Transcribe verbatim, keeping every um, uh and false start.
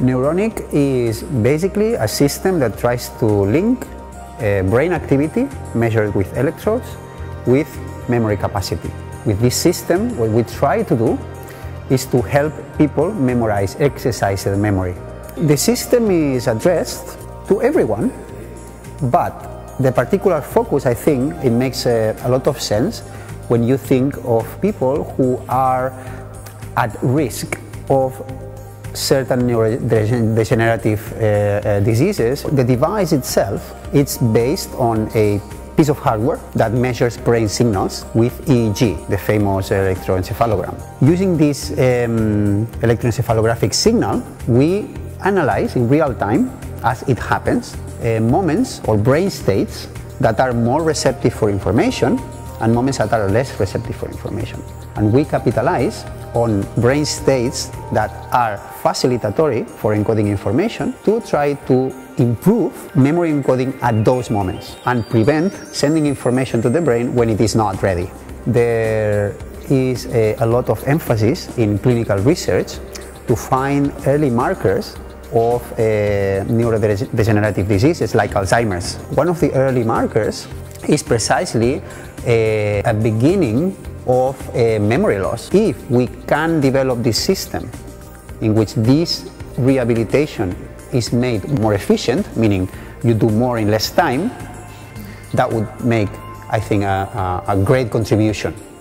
Mneuronic is basically a system that tries to link uh, brain activity measured with electrodes with memory capacity. With this system, what we try to do is to help people memorize, exercise their memory. The system is addressed to everyone, but the particular focus, I think, it makes uh, a lot of sense when you think of people who are at risk of certain neurodegenerative uh, uh, diseases. The device itself, it's based on a piece of hardware that measures brain signals with E E G, the famous electroencephalogram. Using this um, electroencephalographic signal, we analyze in real time, as it happens, uh, moments or brain states that are more receptive for information and moments that are less receptive for information. And we capitalize on brain states that are facilitatory for encoding information to try to improve memory encoding at those moments and prevent sending information to the brain when it is not ready. There is a, a lot of emphasis in clinical research to find early markers of uh, neurodegenerative diseases like Alzheimer's. One of the early markers is precisely a, a beginning of a memory loss. If we can develop this system in which this rehabilitation is made more efficient, meaning you do more in less time, that would make, I think, a, a, a great contribution